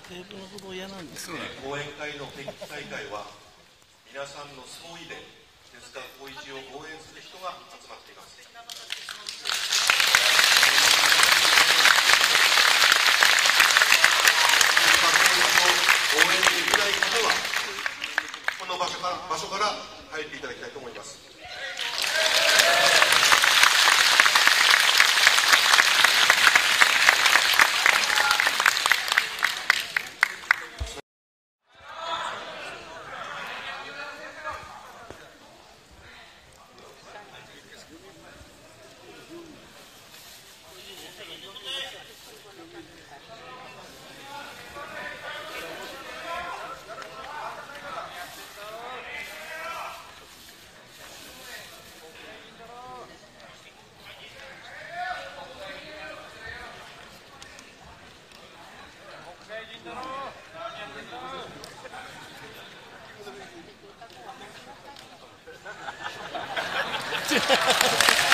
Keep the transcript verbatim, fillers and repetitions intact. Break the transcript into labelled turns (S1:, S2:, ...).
S1: テーブルのこと嫌なんですね。
S2: 講演会の定期大会は皆さんの総意で手塚浩一を応援する人が集まっています。応援できない方はこの場所から場所から入っていただきたいと思います。
S1: ハハハハ。